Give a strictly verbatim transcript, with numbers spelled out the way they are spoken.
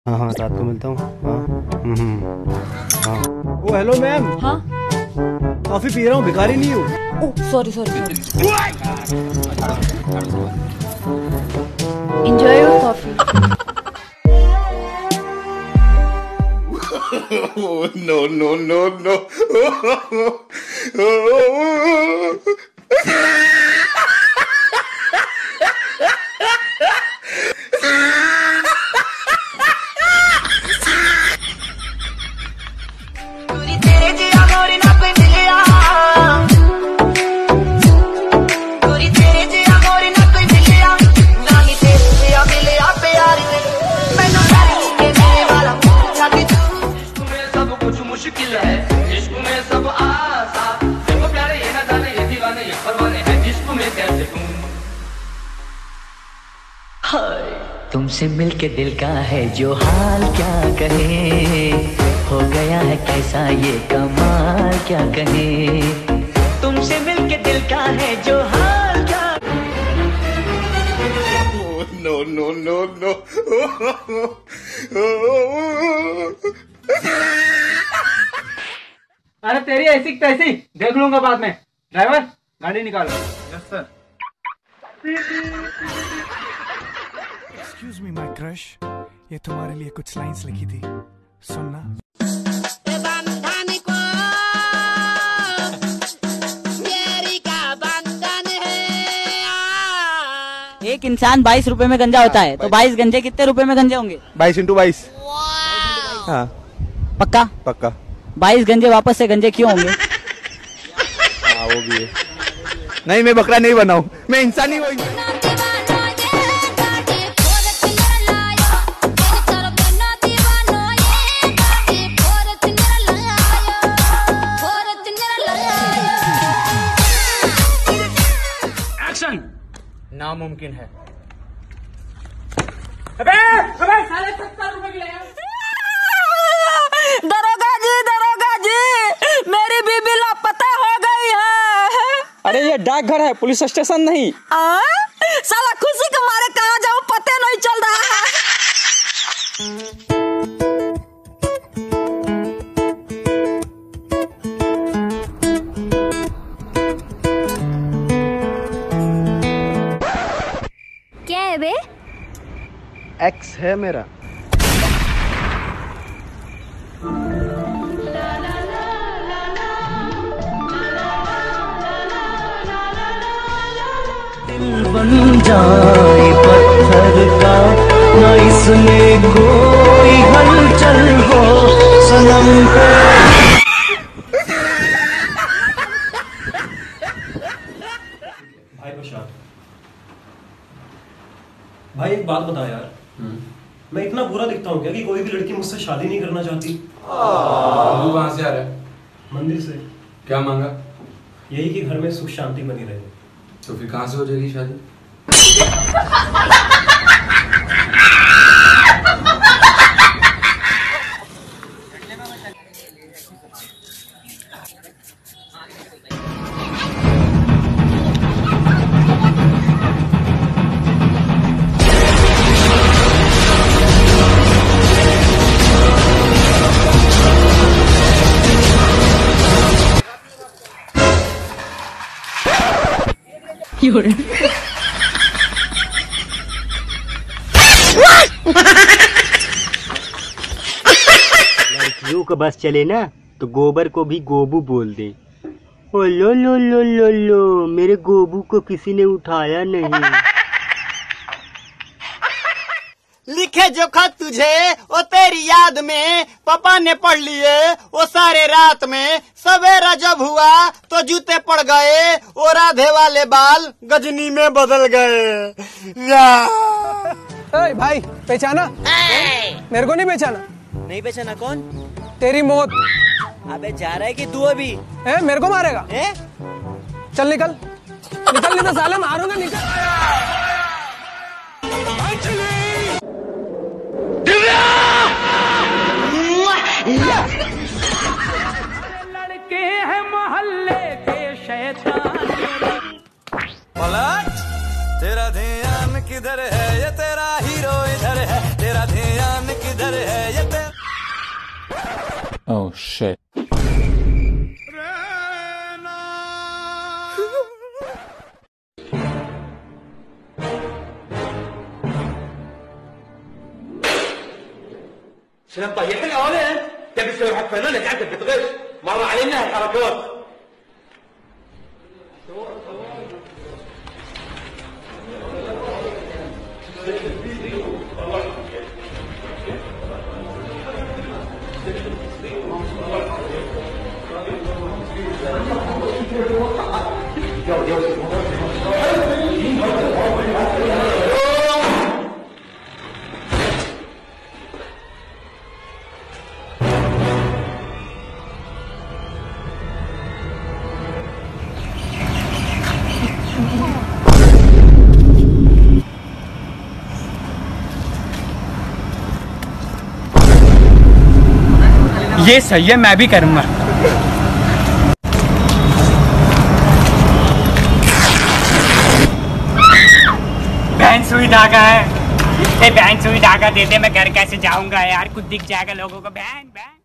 हाँ हाँ रात को मिलता हूँ। हाँ हम्म हाँ। Oh hello ma'am. हाँ कॉफी पी रहा हूँ, भिखारी नहीं हूँ। Oh sorry sorry sorry. Enjoy your coffee. No no no no. मुश्किल है इश्क में सब आसान, देखो प्यारे ये ना जाने ये दीवाने ये परवाने हैं, इश्क में कैसे तुम। हाय तुमसे मिलके दिल का है जो हाल क्या कहे, हो गया है कैसा ये कमाल क्या कहे, तुमसे मिलके दिल का है जो हाल क्या। No no no no. अरे तेरी ऐसी तैसी देख लूंगा बाद में। ड्राइवर गाड़ी निकालो। Yes sir. Excuse me my crush, ये तुम्हारे लिए कुछ लाइंस लिखी थी, सुनना। एक इंसान बाईस रुपए में गंजा होता है तो बाईस गंजे कितने रुपए में गंजे होंगे? बाईस इंटू बाईस। हाँ पक्का पक्का। बाईस गंजे वापस से गंजे क्यों होंगे? हाँ वो भी है। नहीं मैं बकरा नहीं बनाऊं, मैं इंसान ही हूँ। एक्शन। नामुमकिन है। अबे अबे साले सत्तर रुपए की ले। दरोगा जी दरोगा जी मेरी बीबी लापता हो गई है। अरे ये डाकघर है, पुलिस स्टेशन नहीं। आ? साला खुशी के मारे कहाँ जाऊँ पता नहीं चल रहा है। क्या है बे? एक्स है मेरा। दिल बन जाए पत्थर का, न इसमें कोई हलचल हो सनम पे। भाई प्रशांत, भाई एक बात बता यार, मैं इतना बुरा दिखता हूँ क्या कि कोई भी लड़की मुझसे शादी नहीं करना चाहती? तू कहाँ से आ रहा है? मंदिर से। क्या मांगा? यही कि घर में सुख शांति बनी रहे। तो फिर कहाँ से हो जाएगी शादी? लड़कियों को बस चले ना तो गोबर को भी गोबू बोल दे। ओ लो लो लो लो लो, मेरे गोबू को किसी ने उठाया नहीं। लिखे जो खत तुझे ओ तेरी याद में पापा ने पढ़ लिए वो सारे रात में, सवेरा जब हुआ तो जूते पड़ गए, वो राधे वाले बाल गजनी में बदल गए। ए भाई पहचाना? मेरे को नहीं पहचाना। नहीं पहचाना? कौन? तेरी मौत। अबे जा रहा है कि तू अभी? ए मेरे को मारेगा? ए? चल निकल निकल, नहीं तो साले मारूंगा। निकल। लड़के हैं मोहल्ले के शैतान। पलट तेरा ध्यान किधर है, ये तेरा हीरो इधर है, तेरा ध्यान किधर Oh shit. سلام طيب حلو اهلا تبي تسوي حق فنانة قاعدة بتغش مرة علينا الحركات ये सही है, मैं भी करूंगा। बहन सुई धागा है, ए बहन सुई धागा दे दे, मैं घर कैसे जाऊंगा यार, कुछ दिख जाएगा लोगों को। बहन बहन